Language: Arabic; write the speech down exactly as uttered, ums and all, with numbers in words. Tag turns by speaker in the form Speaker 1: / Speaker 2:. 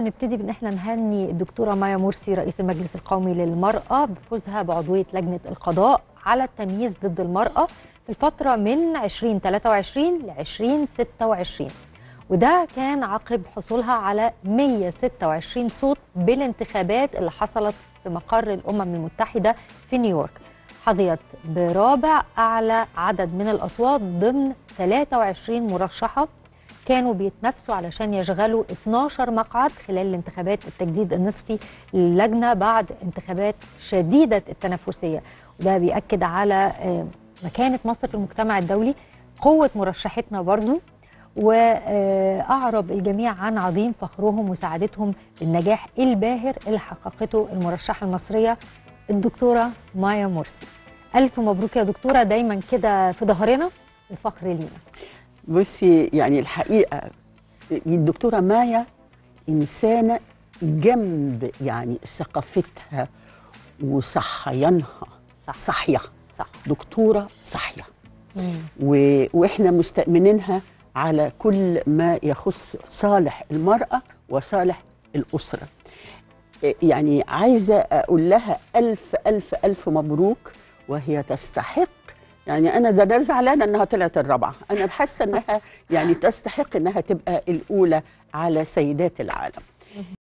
Speaker 1: نبتدي بان احنا نهني الدكتوره مايا مرسي رئيس المجلس القومي للمراه بفوزها بعضويه لجنه القضاء على التمييز ضد المراه في الفتره من ألفين وثلاثة وعشرين ل ألفين وستة وعشرين، وده كان عقب حصولها على مئة وستة وعشرين صوت بالانتخابات اللي حصلت في مقر الامم المتحده في نيويورك. حظيت برابع اعلى عدد من الاصوات ضمن ثلاثة وعشرين مرشحه كانوا بيتنافسوا علشان يشغلوا اثناشر مقعد خلال الانتخابات التجديد النصفي للجنة بعد انتخابات شديدة التنافسية، وده بيأكد على مكانة مصر في المجتمع الدولي، قوة مرشحتنا برضو، وأعرب الجميع عن عظيم فخرهم وسعادتهم بالنجاح الباهر اللي حققته المرشحة المصرية الدكتورة مايا مرسي. ألف مبروك يا دكتورة، دايما كده في ظهرنا الفخر لينا.
Speaker 2: بصي، يعني الحقيقة الدكتورة مايا إنسانة جنب يعني ثقافتها وصحيانها صح. صحية صح. دكتورة صحية و... وإحنا مستأمنينها على كل ما يخص صالح المرأة وصالح الأسرة. يعني عايزة أقول لها ألف ألف ألف مبروك، وهي تستحق. يعني أنا ده, ده زعلانة إنها طلعت الرابعة، أنا حاسة إنها يعني تستحق إنها تبقى الأولى على سيدات العالم.